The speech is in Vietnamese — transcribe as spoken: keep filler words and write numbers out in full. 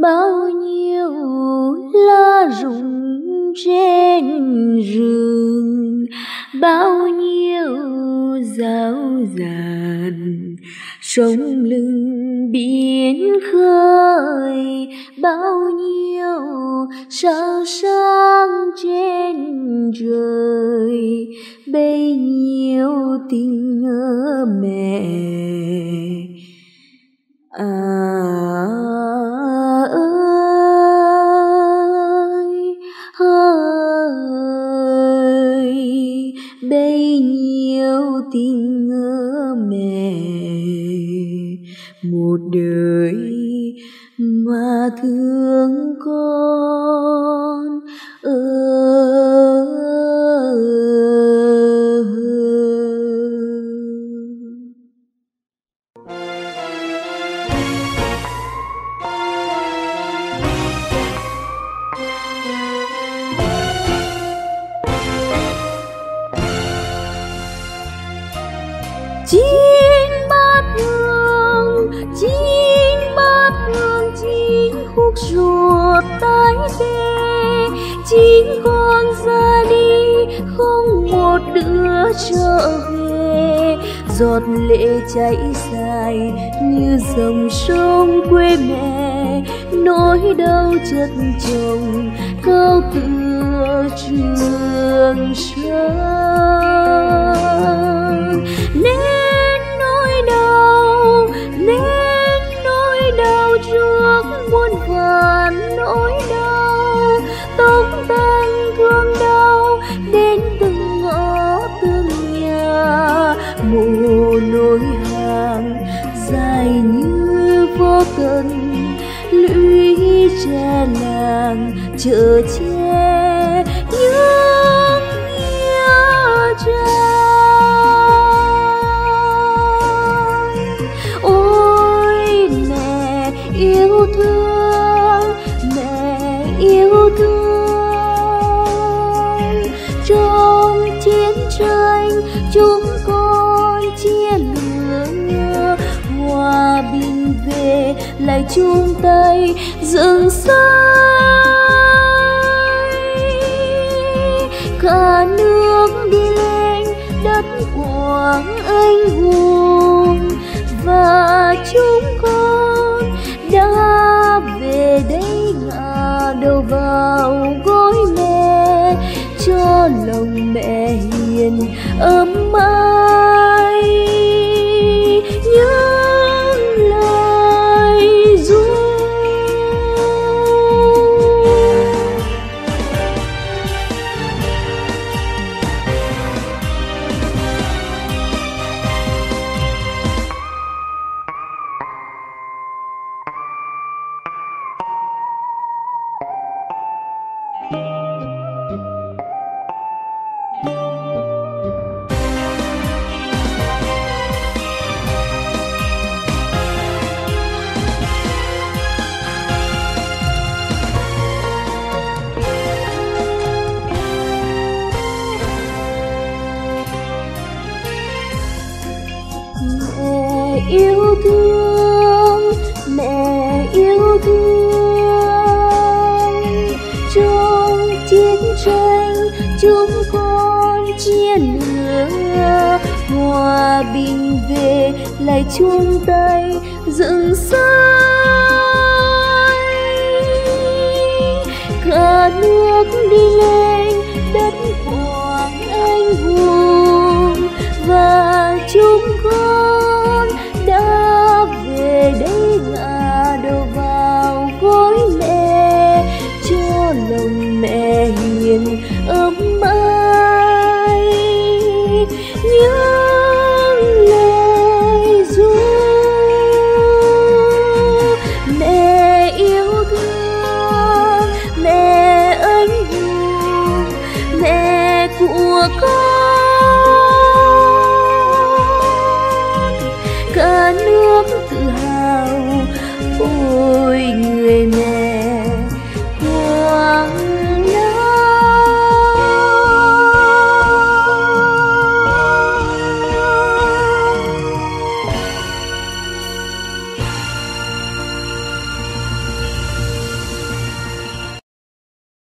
bao nhiêu lá rụng trên rừng, bao nhiêu dao dàn sông lưng biển khơi, bao nhiêu sao sáng trên trời, bấy nhiêu tình nhớ mẹ. À ơi ơi, bấy nhiêu tình nhớ mẹ, một đời mà thương con ơi. Chín bát hương, chín bát hương, chín khúc ruột tái bê, chín con ra đi không một đứa trở về. Giọt lệ chảy dài như dòng sông quê mẹ, nỗi đau chất chồng cao tựa trường sơn. Nên nỗi đau, nên nỗi đau trước muôn vàn nỗi đau, tóc tan thương đau đến từng ngõ từng nhà. Mồ nối hàng dài như vô tận, lũy tre làng chở che những nghĩa trang. Ôi mẹ yêu thương, mẹ yêu thương, trong chiến tranh chúng con chia lửa, hòa bình về lại chung tay dựng xây. Cả nước đi lên đất Quảng anh hùng, và chúng con đã về đây ngả đầu vào gối mẹ, cho lòng mẹ hiền ấm ái những lời ru. Mẹ yêu thương, mẹ yêu thương, trong chiến tranh chúng con chia lửa, hòa bình về lại chung tay dựng xây. Cả nước đi lên đất Quảng anh hùng, và chúng con đã về đây ngả đầu vào gối mẹ, cho lòng mẹ hiền ấm ái những lời ru. Mẹ yêu thương, mẹ anh hùng, mẹ của con.